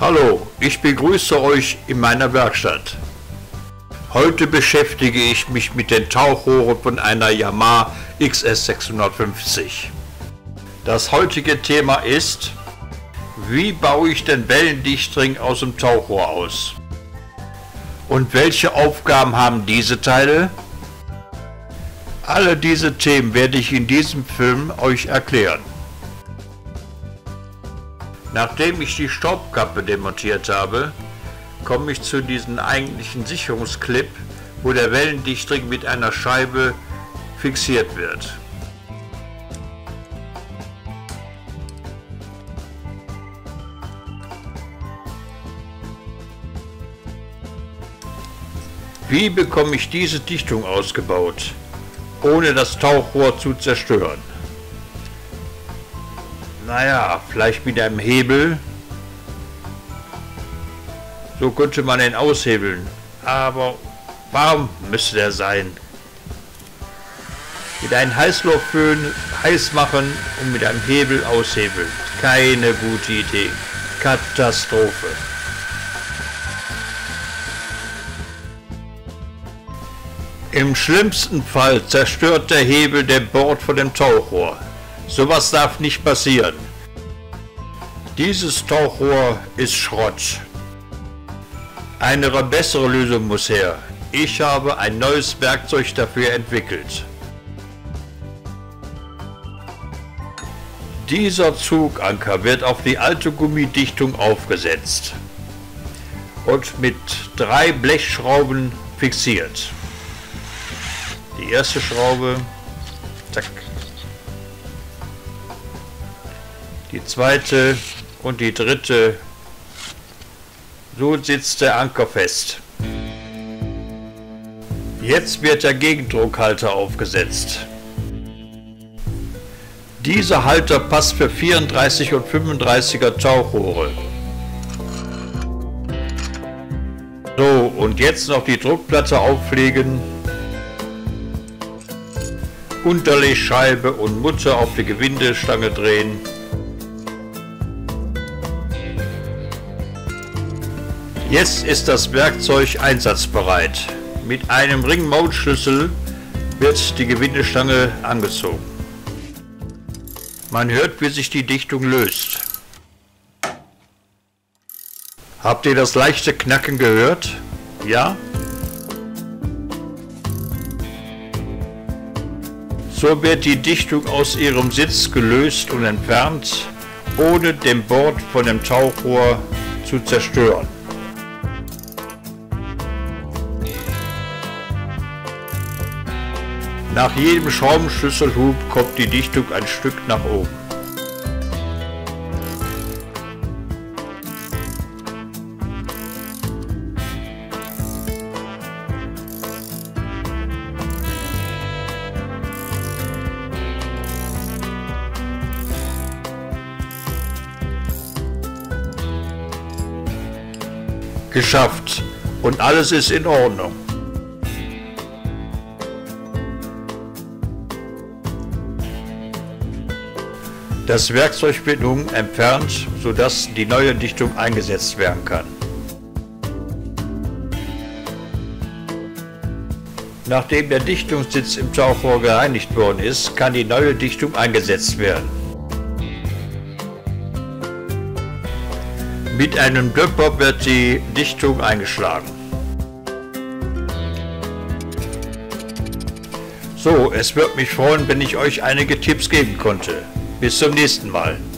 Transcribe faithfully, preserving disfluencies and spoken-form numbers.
Hallo, ich begrüße euch in meiner Werkstatt. Heute beschäftige ich mich mit den Tauchrohren von einer Yamaha X S sechshundertfünfzig. Das heutige Thema ist: Wie baue ich den Wellendichtring aus dem Tauchrohr aus? Und welche Aufgaben haben diese Teile? Alle diese Themen werde ich in diesem Film euch erklären. Nachdem ich die Staubkappe demontiert habe, komme ich zu diesem eigentlichen Sicherungsclip, wo der Wellendichtring mit einer Scheibe fixiert wird. Wie bekomme ich diese Dichtung ausgebaut, ohne das Tauchrohr zu zerstören? Naja, vielleicht mit einem Hebel. So könnte man ihn aushebeln. Aber warum müsste der sein? Mit einem Heißluftföhn heiß machen und mit einem Hebel aushebeln. Keine gute Idee. Katastrophe. Im schlimmsten Fall zerstört der Hebel den Bord von dem Tauchrohr. Sowas darf nicht passieren. Dieses Tauchrohr ist Schrott. Eine bessere Lösung muss her. Ich habe ein neues Werkzeug dafür entwickelt. Dieser Zuganker wird auf die alte Gummidichtung aufgesetzt und mit drei Blechschrauben fixiert. Die erste Schraube, zack. Die zweite und die dritte. So sitzt der Anker fest. Jetzt wird der Gegendruckhalter aufgesetzt. Dieser Halter passt für vierunddreißig und fünfunddreißiger Tauchrohre. So, und jetzt noch die Druckplatte auflegen. Unterlegscheibe und Mutter auf die Gewindestange drehen. Jetzt ist das Werkzeug einsatzbereit. Mit einem Ring-Mount-Schlüssel wird die Gewindestange angezogen. Man hört, wie sich die Dichtung löst. Habt ihr das leichte Knacken gehört? Ja? So wird die Dichtung aus ihrem Sitz gelöst und entfernt, ohne den Bord von dem Tauchrohr zu zerstören. Nach jedem Schraubenschlüsselhub kommt die Dichtung ein Stück nach oben. Geschafft und alles ist in Ordnung. Das Werkzeug wird nun entfernt, sodass die neue Dichtung eingesetzt werden kann. Nachdem der Dichtungssitz im Tauchrohr gereinigt worden ist, kann die neue Dichtung eingesetzt werden. Mit einem Döpper wird die Dichtung eingeschlagen. So, es würde mich freuen, wenn ich euch einige Tipps geben konnte. Bis zum nächsten Mal.